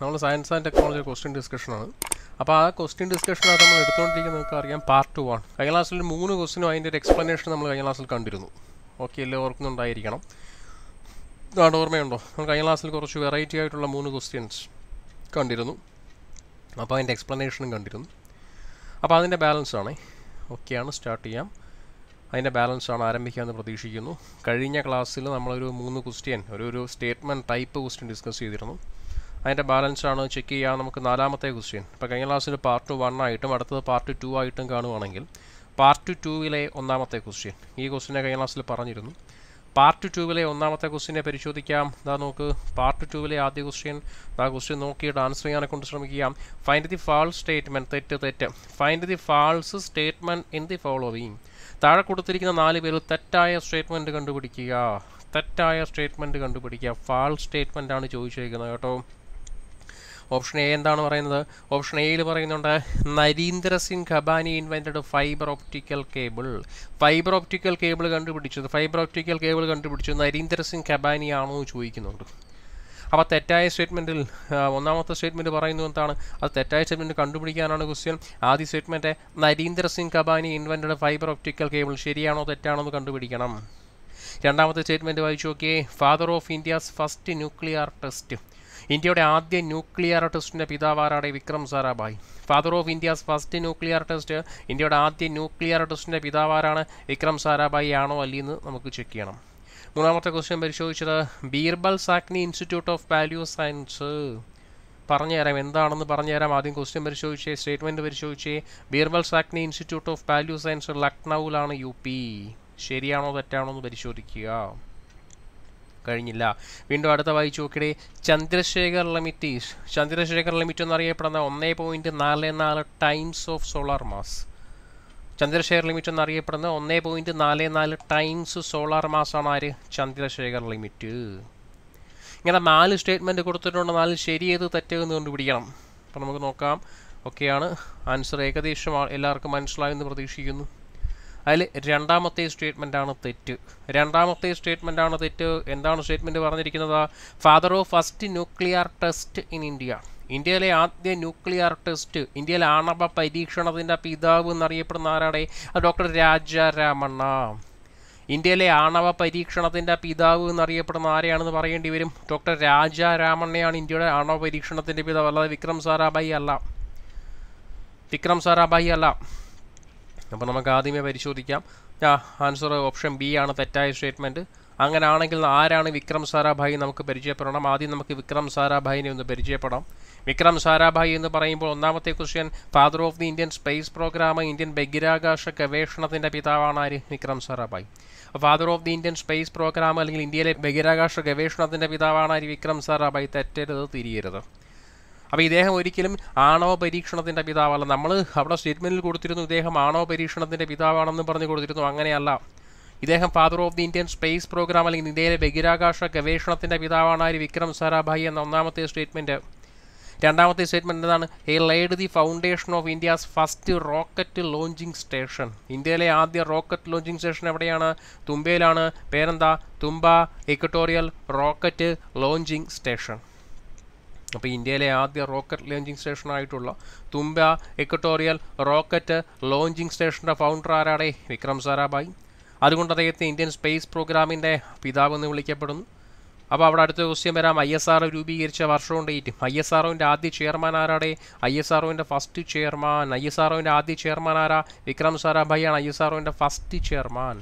നമ്മൾ science and technology question ഡിസ്കഷനാണ്. അപ്പോൾ ആ ക്വസ്റ്റ്യൻ ഡിസ്കഷനാണ് നമ്മൾ എടുത്തുകൊണ്ടിരിക്കുന്നത്. നിങ്ങൾക്ക് അറിയാം പാർട്ട് 1. കഴിഞ്ഞ ക്ലാസ്സിൽ 3 ക്വസ്റ്റിനും അതിൻ്റെ ഒരു എക്സ്പ്ലനേഷൻ നമ്മൾ കഴിഞ്ഞ ക്ലാസ്സിൽ കണ്ടിരുന്നു. ഓക്കെ അല്ലേ, ഓർക്കുന്നുണ്ടായിരിക്കണം. ഇതാണ് ഓർമ്മയുണ്ടോ? നമ്മൾ കഴിഞ്ഞ ക്ലാസ്സിൽ കുറച്ച് വെറൈറ്റി ആയിട്ടുള്ള 3 ക്വസ്റ്റ്യൻസ് കണ്ടിരുന്നു. അപ്പോൾ അതിൻ്റെ എക്സ്പ്ലനേഷനും കണ്ടിരുന്നു. അപ്പോൾ അതിൻ്റെ ബാലൻസാണ്. ഓക്കെയാണ്, സ്റ്റാർട്ട് ചെയ്യാം. അതിൻ്റെ ബാലൻസാണ് ആരംഭിക്കാമെന്ന് പ്രതീക്ഷിക്കുന്നു. കഴിഞ്ഞ ക്ലാസ്സിൽ നമ്മളൊരു 3 ക്വസ്റ്റ്യൻ ഒരു സ്റ്റേറ്റ്മെൻറ്റ് ടൈപ്പ് ക്വസ്റ്റ്യൻ ഡിസ്കസ് ചെയ്തിരുന്നു. അതിൻ്റെ ബാലൻസാണ് ചെക്ക് ചെയ്യാൻ നമുക്ക് 4ാമത്തെ ക്വസ്റ്റ്യൻ. ഇപ്പോൾ കഴിഞ്ഞ ക്ലാസ്സിൽ പാർട്ട് 1 ആയിട്ടും അടുത്തത് പാർട്ട് 2 ആയിട്ടും കാണുവാണെങ്കിൽ പാർട്ട് 2-ലെ 1ാമത്തെ ക്വസ്റ്റ്യൻ, ഈ ക്വസ്റ്റ്യനെ കഴിഞ്ഞ ക്ലാസ്സിൽ പറഞ്ഞിരുന്നു. പാർട്ട് 2-ലെ 1ാമത്തെ ക്വസ്റ്റ്യനെ പരിശോധിക്കാം. ഇതാ നോക്ക്, പാർട്ട് 2-ലെ ആദ്യ ക്വസ്റ്റ്യൻ. ആ ക്വസ്റ്റ്യൻ നോക്കിയിട്ട് ആൻസർ ചെയ്യാനെ കൊണ്ട് ശ്രമിക്കാം. ഫൈൻഡ് ദി ഫാൾസ് സ്റ്റേറ്റ്മെൻറ്റ്, തെറ്റ്. Find the false statement in the following. താഴെ കൊടുത്തിരിക്കുന്ന 4 പേരിൽ തെറ്റായ സ്റ്റേറ്റ്മെൻറ്റ് കണ്ടുപിടിക്കുക. തെറ്റായ സ്റ്റേറ്റ്മെൻറ്റ് കണ്ടുപിടിക്കുക. ഫാൾസ് സ്റ്റേറ്റ്മെൻ്റ് ആണ് ചോദിച്ചിരിക്കുന്നത് കേട്ടോ. ഓപ്ഷൻ എ എന്താണ് പറയുന്നത്? ഓപ്ഷൻ എയിൽ പറയുന്നുണ്ട് Narinder Singh Kapany invented fibre optical cable. Fibre optical cable കണ്ടുപിടിച്ചത് നരീന്ദ്ര സിംഗ് ഖബാനി ആണോ ചോദിക്കുന്നുണ്ട്. അപ്പോൾ തെറ്റായ സ്റ്റേറ്റ്മെൻറ്റിൽ 1ാമത്തെ സ്റ്റേറ്റ്മെൻറ്റ് പറയുന്നത് എന്താണ്? അത് തെറ്റായ സ്റ്റേറ്റ്മെൻറ്റ് കണ്ടുപിടിക്കാനാണ് ക്വസ്റ്റ്യൻ. ആദ്യ statement Narinder Singh Kapany invented fibre optical cable ശരിയാണോ തെറ്റാണോ എന്ന് കണ്ടുപിടിക്കണം. 2ാമത്തെ സ്റ്റേറ്റ്മെൻറ്റ് വായിച്ചു നോക്കിയേ. Father of India's first nuclear test. ഇന്ത്യയുടെ ആദ്യ ന്യൂക്ലിയർ ടെസ്റ്റിൻ്റെ പിതാവാരാണ്? Vikram Sarabhai. Father of India's first nuclear test, ഇന്ത്യയുടെ ആദ്യ ന്യൂക്ലിയർ ടെസ്റ്റിൻ്റെ പിതാവാരാണ്? വിക്രം സാരാഭായ് ആണോ അല്ലെന്ന് നമുക്ക് ചെക്ക് ചെയ്യണം. 3ാമത്തെ ക്വസ്റ്റ്യൻ പരിശോധിച്ചത് Birbal Sahni institute of value science. പറഞ്ഞുതരാം, എന്താണെന്ന് പറഞ്ഞുതരാം. ആദ്യം ക്വസ്റ്റ്യൻ പരിശോധിച്ചേ, സ്റ്റേറ്റ്മെൻറ്റ് പരിശോധിച്ചേ. Birbal Sahni institute of value science ലക്നൌവിലാണ്, UP. ശരിയാണോ തെറ്റാണോ എന്ന് പരിശോധിക്കുക. കഴിഞ്ഞില്ല. വീണ്ടും അടുത്ത വായിച്ചു നോക്കിയേ. ചന്ദ്രശേഖർ ലിമിറ്റ് എന്നറിയപ്പെടുന്ന 1.44 times of solar mass. Chandrasekhar limit എന്നറിയപ്പെടുന്ന 1.44 ടൈംസ് സോളാർ മാസാണ് ആര്? ചന്ദ്രശേഖർ ലിമിറ്റ്. ഇങ്ങനെ 4 സ്റ്റേറ്റ്മെൻറ്റ് കൊടുത്തിട്ടുണ്ട്. 4 ശരി ഏത് തെറ്റ് എന്ന് കണ്ടുപിടിക്കണം. അപ്പോൾ നമുക്ക് നോക്കാം. ഓക്കെയാണ്, ആൻസർ ഏകദേശം എല്ലാവർക്കും മനസ്സിലായെന്ന് പ്രതീക്ഷിക്കുന്നു. അതിൽ 2ാമത്തെ സ്റ്റേറ്റ്മെൻറ്റാണ് തെറ്റ്. എന്താണ് സ്റ്റേറ്റ്മെൻറ്റ് പറഞ്ഞിരിക്കുന്നത്? Father of first nuclear test in India. ഇന്ത്യയിലെ ആദ്യ ന്യൂക്ലിയർ ടെസ്റ്റ്, ഇന്ത്യയിലെ ആണവ പരീക്ഷണത്തിൻ്റെ പിതാവ് എന്നറിയപ്പെടുന്ന ആരാടെ? ഡോക്ടർ രാജാരാമണ്ണ. ഇന്ത്യയിലെ ആണവ പരീക്ഷണത്തിൻ്റെ പിതാവ് എന്നറിയപ്പെടുന്ന ആരെയാണെന്ന് പറയേണ്ടി വരും? ഡോക്ടർ രാജാരാമണ്ണയാണ് ഇന്ത്യയുടെ ആണവ പരീക്ഷണത്തിൻ്റെ പിതാവ്, അല്ലാതെ വിക്രം സാരാഭായി അല്ല. അപ്പോൾ നമുക്ക് ആദ്യമേ പരിശോധിക്കാം. ആൻസർ ഓപ്ഷൻ ബി ആണ് തെറ്റായ സ്റ്റേറ്റ്മെൻറ്റ്. അങ്ങനെയാണെങ്കിൽ ആരാണ് വിക്രം സാരാഭായി നമുക്ക് പരിചയപ്പെടണം. ആദ്യം നമുക്ക് വിക്രം സാരാഭായിനെ ഒന്ന് പരിചയപ്പെടാം. വിക്രം സാരാഭായി എന്ന് പറയുമ്പോൾ 1ാമത്തെ question, father of the Indian space programme, Indian ബഹിരാകാശ ഗവേഷണത്തിൻ്റെ പിതാവാണ് ആര്? Vikram Sarabhai. Father of the Indian space programme അല്ലെങ്കിൽ ഇന്ത്യയിലെ ബഹിരാകാശ ഗവേഷണത്തിൻ്റെ പിതാവാണ് ആര്? വിക്രം സാരാഭായി. തെറ്റരുത്, തിരിയരുത്. അപ്പോൾ ഇദ്ദേഹം ഒരിക്കലും ആണവ പരീക്ഷണത്തിൻ്റെ പിതാവല്ല. നമ്മൾ അവിടെ സ്റ്റേറ്റ്മെൻറ്റിൽ കൊടുത്തിരുന്നു ഇദ്ദേഹം ആണവ പരീക്ഷണത്തിൻ്റെ പിതാവാണെന്ന് പറഞ്ഞു കൊടുത്തിരുന്നു. അങ്ങനെയല്ല. ഇദ്ദേഹം father of the Indian space programme അല്ലെങ്കിൽ ഇന്ത്യയിലെ ബഹിരാകാശ ഗവേഷണത്തിൻ്റെ പിതാവാണ് ആര്? വിക്രം സാരാഭായി എന്ന 1ാമത്തെ സ്റ്റേറ്റ്മെൻറ്റ്. 2ാമത്തെ സ്റ്റേറ്റ്മെൻറ്റ് എന്താണ്? He laid the foundation of India's first rocket launching station. ഇന്ത്യയിലെ ആദ്യ റോക്കറ്റ് ലോഞ്ചിങ് സ്റ്റേഷൻ എവിടെയാണ്? തുമ്പയിലാണ്. പേരെന്താ? Thumba equatorial rocket launching station. അപ്പോൾ ഇന്ത്യയിലെ ആദ്യ റോക്കറ്റ് ലോഞ്ചിങ് സ്റ്റേഷനായിട്ടുള്ള തുമ്പ ഇക്വട്ടോറിയൽ റോക്കറ്റ് ലോഞ്ചിങ് സ്റ്റേഷൻ്റെ ഫൗണ്ടർ ആരാടെ? വിക്രം സാരാഭായി. അതുകൊണ്ട് അദ്ദേഹത്തെ ഇന്ത്യൻ സ്പേസ് പ്രോഗ്രാമിൻ്റെ പിതാവ് എന്ന് വിളിക്കപ്പെടുന്നു. അപ്പോൾ അവിടെ അടുത്ത ക്വസ്റ്റ്യൻ വരാം. ISRO രൂപീകരിച്ച വർഷവും ഡേറ്റും. ISROൻ്റെ ആദ്യ ചെയർമാൻ ആരാടെ? ISROൻ്റെ ഫസ്റ്റ് ചെയർമാൻ. ISROൻ്റെ ആദ്യ ചെയർമാൻ ആരാ? വിക്രം സാരാഭായി ആണ് ISROൻ്റെ ഫസ്റ്റ് ചെയർമാൻ.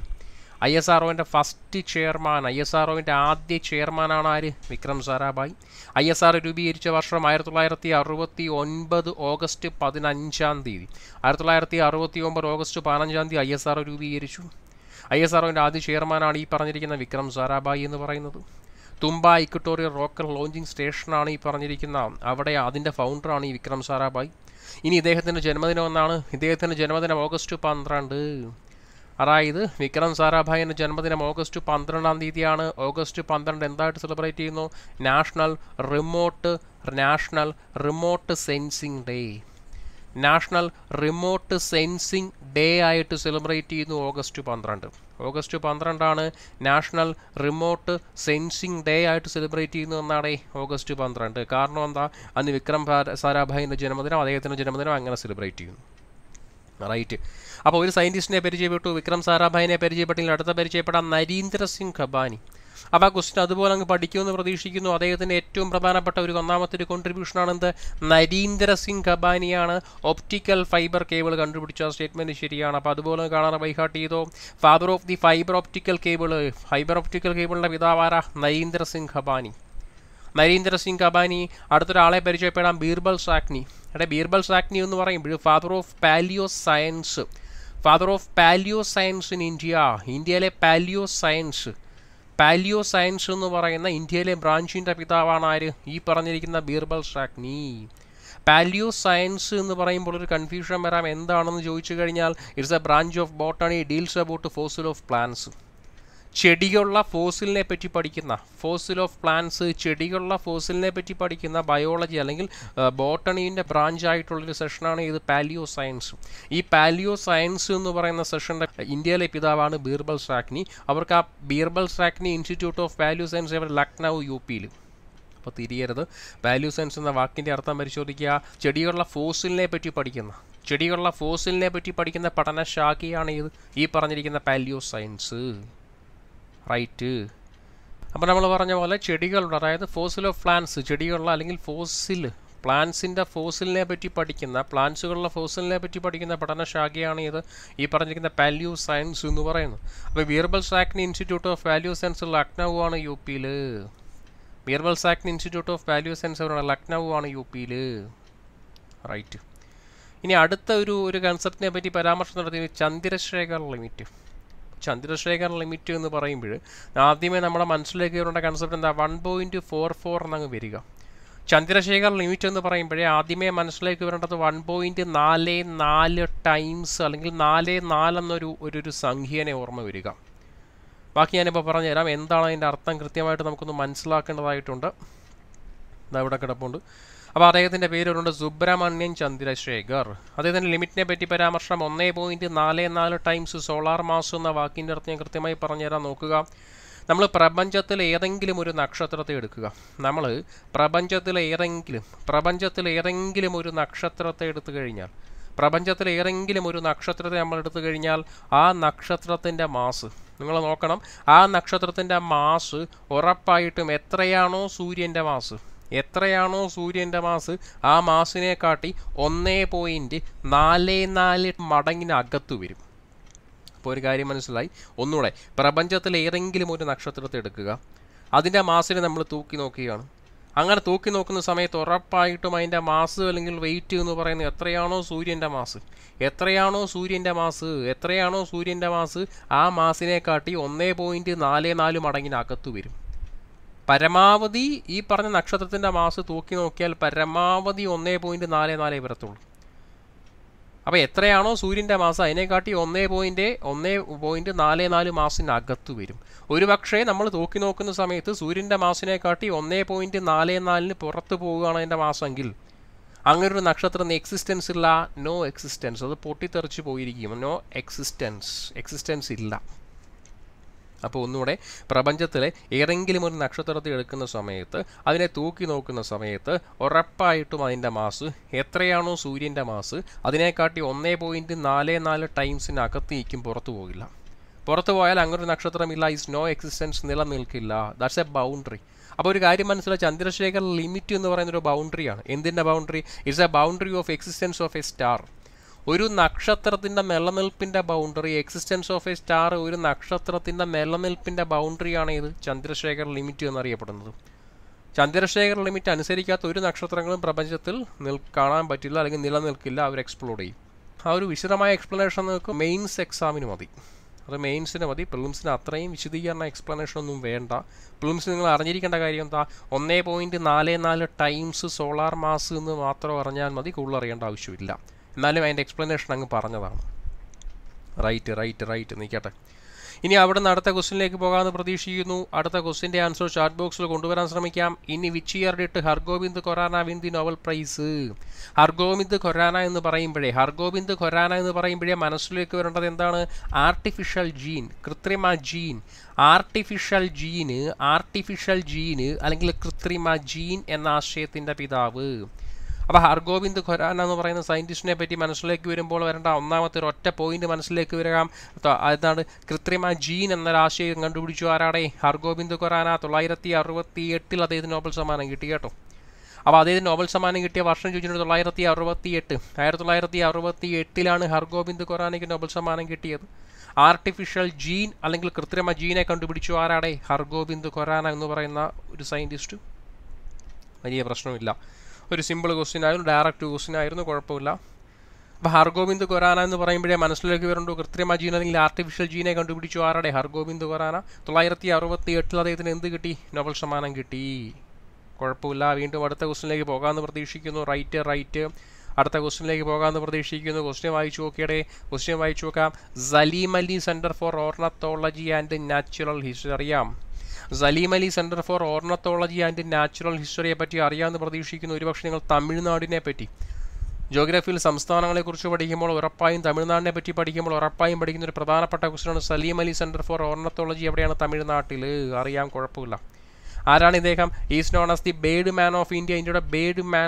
ISROൻ്റെ ആദ്യ ചെയർമാനാണ് ആര്? വിക്രം സാരാഭായി. ISRO രൂപീകരിച്ച വർഷം 1969 ഓഗസ്റ്റ് 15-ാം തീയതി. 1969 ഓഗസ്റ്റ് 15-ാം തീയതി ISRO രൂപീകരിച്ചു. ISROൻ്റെ ആദ്യ ചെയർമാനാണ് ഈ പറഞ്ഞിരിക്കുന്ന വിക്രം സാരാഭായി എന്ന് പറയുന്നത്. തുമ്പ ഇക്വട്ടോറിയൽ റോക്കറ്റ് ലോഞ്ചിങ് സ്റ്റേഷനാണ് ഈ പറഞ്ഞിരിക്കുന്ന, അവിടെ അതിൻ്റെ ഫൗണ്ടറാണ് ഈ വിക്രം സാരാഭായി. ഇനി ഇദ്ദേഹത്തിൻ്റെ ജന്മദിനം എന്നാണ്? ഇദ്ദേഹത്തിൻ്റെ ജന്മദിനം ഓഗസ്റ്റ് 12. അതായത് വിക്രം സാരാഭായിൻ്റെ ജന്മദിനം ഓഗസ്റ്റ് 12-ാം തീയതിയാണ്. ഓഗസ്റ്റ് 12 എന്തായിട്ട് സെലിബ്രേറ്റ് ചെയ്യുന്നു? National remote sensing day. National remote sensing day ആയിട്ട് സെലിബ്രേറ്റ് ചെയ്യുന്നു August 12. August 12 national remote sensing day ആയിട്ട് സെലിബ്രേറ്റ് ചെയ്യുന്നു എന്നാണ് ഓഗസ്റ്റ് 12. കാരണം എന്താ? അന്ന് വിക്രം സാരാഭായിൻ്റെ ജന്മദിനം, അദ്ദേഹത്തിൻ്റെ ജന്മദിനം അങ്ങനെ സെലിബ്രേറ്റ് ചെയ്യുന്നു. റൈറ്റ്. അപ്പോൾ ഒരു സയൻറ്റിസ്റ്റിനെ പരിചയപ്പെട്ടു, വിക്രം സാരാഭായിനെ പരിചയപ്പെട്ടെങ്കിൽ അടുത്ത പരിചയപ്പെടാം നരീന്ദ്ര സിംഗ് ഖബാനി. അപ്പോൾ ആ ക്വസ്റ്റ്യൻ അതുപോലെ അങ്ങ് പഠിക്കുമെന്ന് പ്രതീക്ഷിക്കുന്നു. അദ്ദേഹത്തിൻ്റെ ഏറ്റവും പ്രധാനപ്പെട്ട ഒന്നാമത്തെ ഒരു കോൺട്രിബ്യൂഷനാണ് എന്ത്? നരീന്ദ്ര സിംഗ് ഖബാനിയാണ് ഒപ്റ്റിക്കൽ ഫൈബർ കേബിൾ കണ്ടുപിടിച്ച സ്റ്റേറ്റ്മെൻറ്റ് ശരിയാണ്. അപ്പോൾ അതുപോലെ കാണാൻ ബൈഹാർട്ട് ചെയ്തോ. Father of the fibre optical കേബിളിൻ്റെ പിതാവാര നരീന്ദ്ര സിംഗ് ഖബാനി. നരീന്ദ്ര സിംഗ് ഖബാനി. അടുത്തൊരാളെ പരിചയപ്പെടാം, ബീർബൽ സാക്നി. ബീർബൽ സാക്നി എന്ന് പറയുമ്പോൾ father of palaeo science. Father of palaeo science in ഇന്ത്യയിലെ പാലിയോ സയൻസ് എന്ന് പറയുന്ന ഇന്ത്യയിലെ ബ്രാഞ്ചിൻ്റെ പിതാവാണ് ആര്? ഈ പറഞ്ഞിരിക്കുന്ന ബീർബൽ സാക്നി. പാലിയോ സയൻസ് എന്ന് പറയുമ്പോൾ ഒരു കൺഫ്യൂഷൻ വരാം, എന്താണെന്ന് ചോദിച്ചു കഴിഞ്ഞാൽ it's a branch of botany, deals about fossil of plants. ചെടികളുടെ ഫോസിലിനെ പറ്റി പഠിക്കുന്ന, ഫോസിൽ ഓഫ് പ്ലാന്റ്സ്, ചെടികളുടെ ഫോസിലിനെ പറ്റി പഠിക്കുന്ന ബയോളജി അല്ലെങ്കിൽ ബോട്ടണീൻ്റെ ബ്രാഞ്ചായിട്ടുള്ളൊരു സെഷനാണ് ഇത് പാലിയോ സയൻസ്. ഈ പാലിയോ സയൻസ് എന്ന് പറയുന്ന സെഷൻ്റെ ഇന്ത്യയിലെ പിതാവാണ് ബീർബൽ സാക്നി. അവർക്ക് ആ Birbal Sahni institute of palaeo science അവർ ലക്നൗ UP-യിൽ. അപ്പോൾ തിരിയരുത്. പാലിയോ സയൻസ് എന്ന വാക്കിൻ്റെ അർത്ഥം പരിശോധിക്കുക. ചെടികളുടെ ഫോസിലിനെ പറ്റി പഠിക്കുന്ന പഠനശാഖയാണ് ഇത് ഈ പറഞ്ഞിരിക്കുന്ന പാലിയോ സയൻസ്. റൈറ്റ്. അപ്പോൾ നമ്മൾ പറഞ്ഞ പോലെ ചെടികളുടെ, അതായത് ഫോസിൽ ഓഫ് പ്ലാന്റ്സ്, ചെടികളുടെ അല്ലെങ്കിൽ പ്ലാന്റ്സിൻ്റെ ഫോസിലിനെ പറ്റി പഠിക്കുന്ന, പ്ലാന്റ്സുകളുടെ ഫോസിലിനെ പറ്റി പഠിക്കുന്ന പഠനശാഖയാണ് ഇത് ഈ പറഞ്ഞിരിക്കുന്ന പാലിയോ സയൻസ് എന്ന് പറയുന്നത്. അപ്പോൾ Birbal Sahni institute of palaeo science Lucknow ആണ് UP-യിൽ. Birbal Sahni institute of palaeo science Lucknow ആണ് UP-യിൽ. റൈറ്റ്. ഇനി അടുത്ത ഒരു കൺസെപ്റ്റിനെ പറ്റി പരാമർശം നടത്തി, ചന്ദ്രശേഖർ ലിമിറ്റ്. ചന്ദ്രശേഖർ ലിമിറ്റ് എന്ന് പറയുമ്പോൾ ആദ്യമേ നമ്മുടെ മനസ്സിലേക്ക് വരേണ്ട കൺസെപ്റ്റ് എന്താ? 1.44 എന്നങ്ങ് വരിക. ചന്ദ്രശേഖർ ലിമിറ്റ് എന്ന് പറയുമ്പോഴേ ആദ്യമേ മനസ്സിലേക്ക് വരേണ്ടത് 1.44 ടൈംസ് അല്ലെങ്കിൽ 44 എന്നൊരു സംഖ്യേനെ ഓർമ്മ വരിക. ബാക്കി ഞാനിപ്പോൾ പറഞ്ഞുതരാം. എന്താണ് അതിൻ്റെ അർത്ഥം കൃത്യമായിട്ട് നമുക്കൊന്ന് മനസ്സിലാക്കേണ്ടതായിട്ടുണ്ട്. ഇവിടെ കിടപ്പുണ്ട്. അപ്പോൾ അദ്ദേഹത്തിൻ്റെ പേരുണ്ട് സുബ്രഹ്മണ്യൻ ചന്ദ്രശേഖർ. അദ്ദേഹത്തിൻ്റെ ലിമിറ്റിനെ പറ്റി പരാമർശം 1.44 ടൈംസ് സോളാർ മാസ് എന്ന വാക്കിൻ്റെ അർത്ഥം ഞാൻ കൃത്യമായി പറഞ്ഞുതരാൻ നോക്കുക. നമ്മൾ പ്രപഞ്ചത്തിൽ ഏതെങ്കിലും ഒരു നക്ഷത്രത്തെ എടുക്കുക. നമ്മൾ പ്രപഞ്ചത്തിൽ ഏതെങ്കിലും ഒരു നക്ഷത്രത്തെ എടുത്തു കഴിഞ്ഞാൽ ആ നക്ഷത്രത്തിൻ്റെ മാസ് നിങ്ങൾ നോക്കണം. ആ നക്ഷത്രത്തിൻ്റെ മാസ് ഉറപ്പായിട്ടും എത്രയാണോ സൂര്യൻ്റെ മാസ് ആ മാസിനെ കാട്ടി 1.44 മടങ്ങിനകത്ത് വരും. അപ്പോൾ ഒരു കാര്യം മനസ്സിലായി. ഒന്നുകൂടെ, പ്രപഞ്ചത്തിൽ ഏതെങ്കിലും ഒരു നക്ഷത്രത്തെ എടുക്കുക, അതിൻ്റെ മാസിനെ നമ്മൾ തൂക്കി നോക്കുകയാണ്. അങ്ങനെ തൂക്കി നോക്കുന്ന സമയത്ത് ഉറപ്പായിട്ടും അതിൻ്റെ മാസ് അല്ലെങ്കിൽ വെയിറ്റ് എന്ന് പറയുന്നത് എത്രയാണോ സൂര്യൻ്റെ മാസ് ആ മാസിനെ കാട്ടി 1.44 മടങ്ങിനകത്ത് വരും. പരമാവധി ഈ പറഞ്ഞ നക്ഷത്രത്തിൻ്റെ മാസ് തൂക്കി നോക്കിയാൽ പരമാവധി 1.44 വരത്തുള്ളൂ. അപ്പോൾ എത്രയാണോ സൂര്യൻ്റെ മാസ് അതിനെക്കാട്ടി 1.44 മാസിനകത്ത് വരും. ഒരു പക്ഷേ നമ്മൾ തൂക്കി നോക്കുന്ന സമയത്ത് സൂര്യൻ്റെ മാസിനെക്കാട്ടി 1.44 പുറത്ത് പോവുകയാണ് അതിൻ്റെ മാസമെങ്കിൽ അങ്ങനൊരു നക്ഷത്രം എക്സിസ്റ്റൻസ് ഇല്ല. No existence. അത് പൊട്ടിത്തെറിച്ച് പോയിരിക്കും. നോ എക്സിസ്റ്റൻസ് ഇല്ല. അപ്പോൾ ഒന്നുകൂടെ, പ്രപഞ്ചത്തിലെ ഏതെങ്കിലും ഒരു നക്ഷത്രത്തെ എടുക്കുന്ന സമയത്ത് അതിനെ തൂക്കി നോക്കുന്ന സമയത്ത് ഉറപ്പായിട്ടും അതിൻ്റെ മാസ് എത്രയാണോ സൂര്യൻ്റെ മാസ് അതിനെക്കാട്ടി 1.44 ടൈംസിനകത്തേക്കും പുറത്തു പോകില്ല. പുറത്തു പോയാൽ അങ്ങനൊരു നക്ഷത്രമില്ല. ഈസ് നോ എക്സിസ്റ്റൻസ്, നിലനിൽക്കില്ല. That's a boundary. അപ്പോൾ ഒരു കാര്യം മനസ്സിലായി, ചന്ദ്രശേഖർ ലിമിറ്റ് എന്ന് പറയുന്നൊരു ബൗണ്ടറിയാണ്. എന്തിൻ്റെ boundary? It's a boundary of existence of a star. ഒരു നക്ഷത്രത്തിൻ്റെ നിലനിൽപ്പിൻ്റെ boundary, existence of a star, ഒരു നക്ഷത്രത്തിൻ്റെ നിലനിൽപ്പിൻ്റെ ബൗണ്ടറിയാണ് ഇത് ചന്ദ്രശേഖർ ലിമിറ്റ് എന്നറിയപ്പെടുന്നത്. ചന്ദ്രശേഖർ ലിമിറ്റ് അനുസരിക്കാത്ത ഒരു നക്ഷത്രങ്ങളും പ്രപഞ്ചത്തിൽ കാണാൻ പറ്റില്ല അല്ലെങ്കിൽ നിലനിൽക്കില്ല. അവർ എക്സ്പ്ലോഡ് ചെയ്യും. ആ ഒരു വിശദമായ എക്സ്പ്ലനേഷൻ നിങ്ങൾക്ക് മെയിൻസ് എക്സാമിന് മതി. അത് മെയിൻസിന് മതി. പ്രിലിംസിന് അത്രയും വിശദീകരണ എക്സ്പ്ലനേഷൻ ഒന്നും വേണ്ട. പ്രിലിംസിന് നിങ്ങൾ അറിഞ്ഞിരിക്കേണ്ട കാര്യം എന്താ? 1.44 ടൈംസ് സോളാർ മാസ് എന്ന് മാത്രം അറിഞ്ഞാൽ മതി. കൂടുതൽ അറിയേണ്ട ആവശ്യമില്ല. എന്നാലും അതിൻ്റെ എക്സ്പ്ലനേഷൻ അങ്ങ് പറഞ്ഞതാണ്. റൈറ്റ് നിൽക്കട്ടെ. ഇനി അവിടെ നിന്ന് അടുത്ത ക്വസ്റ്റിനിലേക്ക് പോകാമെന്ന് പ്രതീക്ഷിക്കുന്നു. അടുത്ത ക്വസ്റ്റിൻ്റെ ആൻസർ ചാറ്റ് ബോക്സിൽ കൊണ്ടുവരാൻ ശ്രമിക്കാം. ഇനി which year did Hargobind Khorana win the Nobel prize? Hargobind Khorana എന്ന് പറയുമ്പോഴേ മനസ്സിലേക്ക് വരേണ്ടത് എന്താണ്? ആർട്ടിഫിഷ്യൽ ജീൻ, കൃത്രിമ ജീൻ. ആർട്ടിഫിഷ്യൽ ജീന് അല്ലെങ്കിൽ കൃത്രിമ ജീൻ എന്ന ആശയത്തിൻ്റെ പിതാവ്. അപ്പോൾ ഹർഗോവിന്ദ് ഖൊറാന എന്ന് പറയുന്ന സയൻറ്റിസ്റ്റിനെ പറ്റി മനസ്സിലേക്ക് വരുമ്പോൾ വരേണ്ട ഒന്നാമത്തെ ഒരു ഒറ്റ പോയിന്റ് മനസ്സിലേക്ക് വരാം. അതാണ് കൃത്രിമ ജീൻ എന്നൊരാശയം കണ്ടുപിടിച്ചു ആരാടെ? ഹർഗോവിന്ദ് ഖൊറാന. 1968 അദ്ദേഹത്തിന് നോബൽ സമ്മാനം കിട്ടി കേട്ടോ. അപ്പോൾ അദ്ദേഹത്തിന് നോബൽ സമ്മാനം കിട്ടിയ വർഷം ചോദിച്ചിട്ട് 1968. 1968 ഹർഗോവിന്ദ് ഖൊറാനയ്ക്ക് നോബൽ സമ്മാനം കിട്ടിയത്. ആർട്ടിഫിഷ്യൽ ജീൻ അല്ലെങ്കിൽ കൃത്രിമ ജീനെ കണ്ടുപിടിച്ചു ആരാടെ? ഹർഗോവിന്ദ് ഖൊറാന എന്ന് പറയുന്ന ഒരു സയൻറ്റിസ്റ്റ്. വലിയ പ്രശ്നമില്ല, ഒരു സിമ്പിൾ ക്വസ്റ്റ്യൻ ആയിരുന്നു, ഡയറക്റ്റ് ക്വസ്റ്റ്യൻ ആയിരുന്നു, കുഴപ്പമില്ല. അപ്പോൾ ഹർഗോവിന്ദ് ഖൊറാന എന്ന് പറയുമ്പോഴേ മനസ്സിലേക്ക് വരുന്നുണ്ട് കൃത്രിമ ജീൻ അല്ലെങ്കിൽ ആർട്ടിഫിഷ്യൽ ജീനെ കണ്ടുപിടിച്ചു ആരാടെ? ഹർഗോവിന്ദ് ഖൊറാന. 1968 അദ്ദേഹത്തിന് എന്ത് കിട്ടി? നോബൽ സമ്മാനം കിട്ടി. കുഴപ്പമില്ല. വീണ്ടും അടുത്ത ക്വസ്റ്റ്യനിലേക്ക് പോകാമെന്ന് പ്രതീക്ഷിക്കുന്നു. റൈറ്റ്. അടുത്ത ക്വസ്റ്റ്യനിലേക്ക് പോകാമെന്ന് പ്രതീക്ഷിക്കുന്നു. ക്വസ്റ്റ്യൻ വായിച്ചു നോക്കാം. Salim Ali centre for ornithology and natural history അറിയാം. Salim Ali centre for ornithology and natural ഹിസ്റ്ററിയെ പറ്റി അറിയാമെന്ന് പ്രതീക്ഷിക്കുന്നു. ഒരുപക്ഷെ നിങ്ങൾ തമിഴ്നാടിനെ പറ്റി ജോഗ്രഫിയിൽ സംസ്ഥാനങ്ങളെക്കുറിച്ച് പഠിക്കുമ്പോൾ ഉറപ്പായും തമിഴ്നാടിനെ പറ്റി പഠിക്കുമ്പോൾ ഉറപ്പായും പഠിക്കുന്ന ഒരു പ്രധാനപ്പെട്ട ക്വസ്റ്റ്യനാണ് Salim Ali centre for ornithology. എവിടെയാണ്? തമിഴ്നാട്ടിൽ. അറിയാം, കുഴപ്പമില്ല. ആരാണ് ഇദ്ദേഹം? Is known as the bird man of India. ഇന്ത്യയുടെ ബേർഡ് മാൻ